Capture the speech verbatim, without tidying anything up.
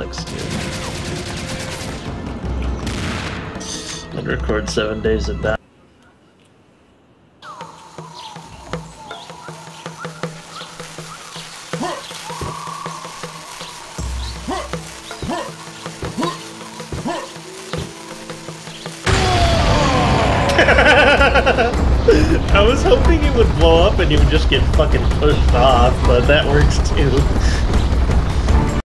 sucks, dude. I'd record seven days of that. I was hoping it would blow up and you would just get fucking pushed off, but that works too.